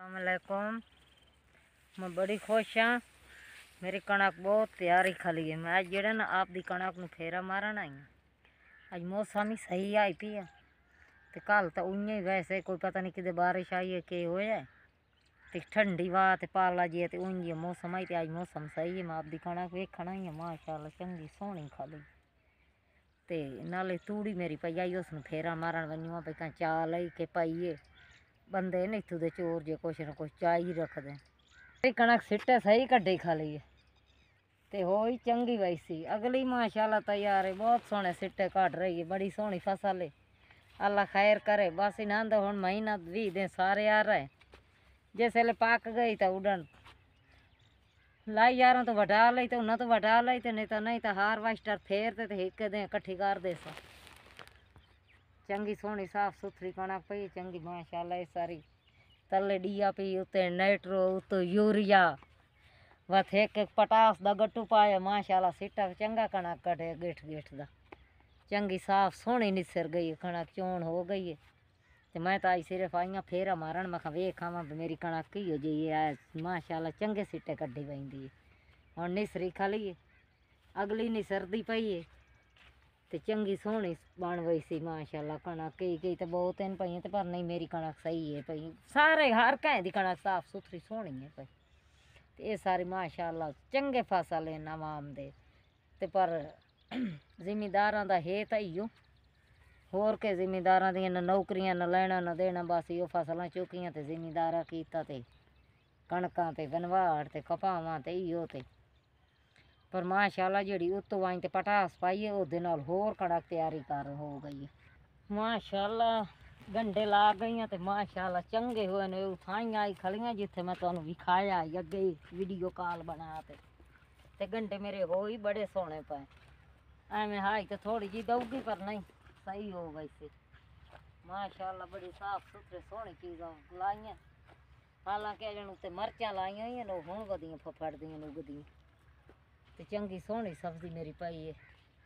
अस्सलामुअलैकुम। मैं बड़ी खुश हाँ। मेरी कणक बहुत प्यारी खली है। मैं अज ना आप दी कणक में फेरा मारन आई हूँ। अज मौसम ही सही आई पी है। तो कल तो उइयां ही वैसे कोई पता नहीं कि बारिश आई है कि होया है। तो ठंडी वाह तो पाला जी तो उंज मौसम आई। तो अज मौसम सही है। मैं आप दी कणक वेखण आई है। माशाअल्लाह चंगी सोहनी खली। तो नाले तूड़ी मेरी पई आई उसमें फेरा मारन वनूँ पे कहीं चा लई के पाइए बंदे ने इतों दे चोर जे कुछ ना कुछ चा ही रख दें। कणक सिट्टे सही कड्ढी खाली है तो हो ही चंगी वैसी। अगली माशाअल्लाह तैयार है। बहुत सोहने सिट्टे कट रही है। बड़ी सोहनी फसल है। अल्लाह खैर करे। बस इन्हें हुण महीना 20 दिन सारे आ रहे। जिसले पक गई तो उड़न लाई यारों तो वटा ली तो उन्हें तो वटा ली तो नहीं तो हारवेस्टर फेरते तो एक दे कट्ठी कर दे सा। चंगी सोहनी साफ सुथरी कणक पई चंगी माशाअल्लाह सारी। तले DAP उत्ते नाइट्रो उत्ते यूरिया वत एक पटास दा गट्टू पाया माशाअल्लाह सिट्टा चंगा कणक कटे गिठ गिठ दा चंगी साफ सोहनी निसर गई कणक चोण हो गई है। तो मैं तो आज सिर्फ आई हाँ फेरा मारन। मैं वेख आवां मेरी कणक की हो जी है। माशाअल्लाह चंगे सिट्टे कड्ढी पैंदी है। हुण निसरी खली है। अगली निसरदी पई है तो चंगी सोहनी बन गई सी माशाअल्लाह कणक। कई तो बहुत इन पई पर नहीं मेरी कणक सही है पई। सारे हर कहीं दी कणक साफ सुथरी सोहनी है पई। तो ये सारी माशाअल्लाह चंगे फसल है नवाम दे। ते पर जिमीदारां दा है तो इो होर के जिमीदारां दी न नौकरियां न लेना न देना। बस इो फसलां चुकियां तो जिमीदारा कीता ते कणकां ते गनवाड़ ते कपावां ते इो ते पर माशाअल्लाह जी उत्तों आई तो पटास पाई है उस होर कणक तैयारी कर हो गई है। माशाअल्लाह गंढे ला गई तो माशाअल्लाह चंगे हुए ने थाई आई खलियां जिथे मैं तुहानू विखाया अगे वीडियो कॉल बना ते गंढे मेरे हो ही बड़े सोहने पे। एवं हाई तो थोड़ी जी दऊगी पर नहीं सही हो गई सी माशाअल्लाह। बड़ी साफ सुथरे सोहनी चीज़ां लाइया। हालांकि अजन उत्ते मरचां लाइया ही ने हुण वधियां फफड़दियां उगदियां तो चंगी सोहनी सब्जी मेरी पई है।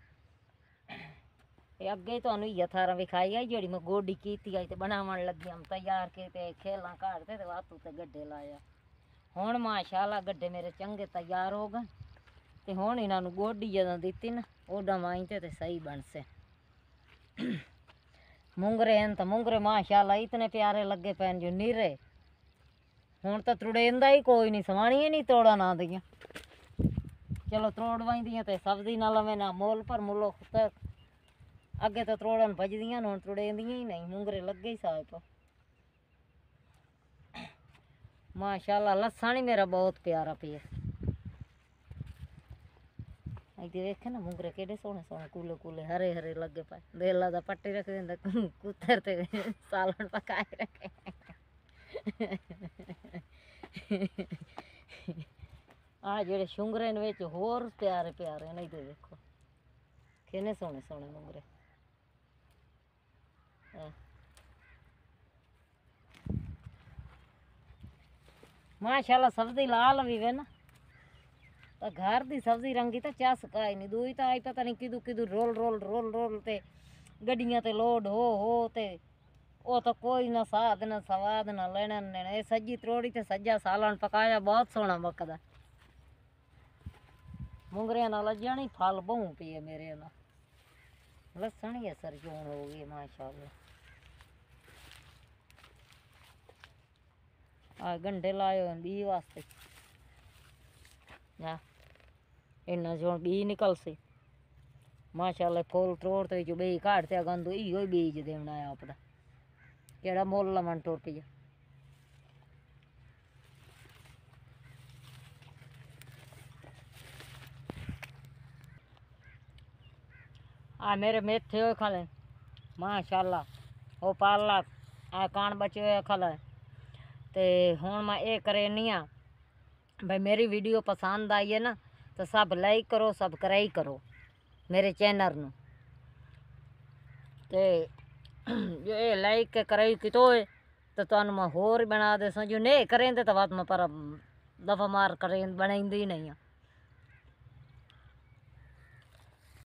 अगे तुहानू इयै थारा विखाई है जी मैं गोडी की आई तो बनावन लगी हम तैयार के खेला काटते तो वातू ते गड्ढे लाया। हुण माशाअल्लाह गड्ढे मेरे चंगे तैयार हो गए तो हुण इन्हों गोडी जदों दी ना ओडा माई ते सही बन से। मुंगरे हैं तो मुंगरे माशाअल्लाह इतने प्यारे लगे पैन जो नीरे। हुण तो त्रुड़ेंदा ही कोई नहीं सवाणी ही नहीं तोड़ा ना दियां। चलो त्रोड़ वही तो सब्जी ना लवे ना मोल पर मुलो तो अगे तो त्रोड़न भजदियां हुण त्रुड़ेंदियां ही नहीं। मुंगरे लगे ही साए पर माशाअल्लाह। लसन ही मेरा बहुत प्यारा पिया देखे ना मुंगरे केडे सोहने सोहने कूले कूले हरे हरे लगे पाए। देला दा पट्टी रख देंदा कुत्तर ते सालन पकाए रखे। आ जेड़े शुंगरे ने विच होर प्यारे प्यारे नहीं तो देखो किन्ने सोहने सोहने मुंगरे। माशाअल्लाह सब्जी लाल भी वे ना तो घर दी सब्जी रंगी तो चस काई नहीं। दूई तो आई पता नहीं किदू किदू रोल रोल रोल रोल ते गड्डियां ते लोड हो ते वो तो कोई ना साध ना स्वाद ना लेना लेना। ये सज्जी त्रोड़ी ते सज्जा सालन पकाया बहुत सोहना मकदा। मुंगरिया ना लज्जा नहीं फल बहु पिए मेरे ना लसन ही असर जोन हो गई माशाअल्लाह। आ गंढे लाए बी वास्ते इन्ना जो बी निकल से माशाअल्लाह। फुल त्रोड़ते जो बी काटते गंदू इो बीज देना है आपका केड़ा मुल लवन टुर पिया। आ मेरे मेथे हुए खले माशाअल्लाह वो पाला आ कान बचे हुए खले। तो हुण मैं ये करनी हाँ भाई मेरी वीडियो पसंद आई है ना तो सब लाइक करो सब्सक्राइब करो मेरे चैनल नू। तो ये लाइक कराई कितो है तो तुहानू मैं होर बना दे जो नहीं करें तो बात मैं पर दफा मार करें बनाई नहीं।